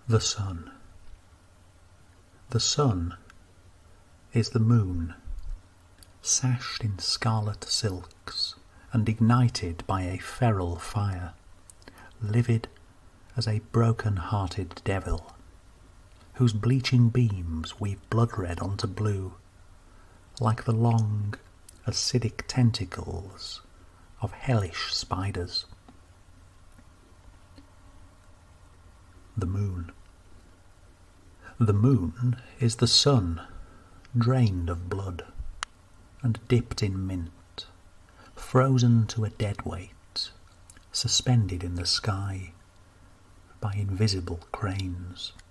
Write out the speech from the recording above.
The sun. The sun is the moon, sashed in scarlet silks and ignited by a feral fire, livid as a broken-hearted devil, whose bleaching beams weave blood-red onto blue, like the long, acidic tentacles of hellish spiders. The moon. The moon is the sun, drained of blood, and dipped in mint, frozen to a dead weight, suspended in the sky by invisible cranes.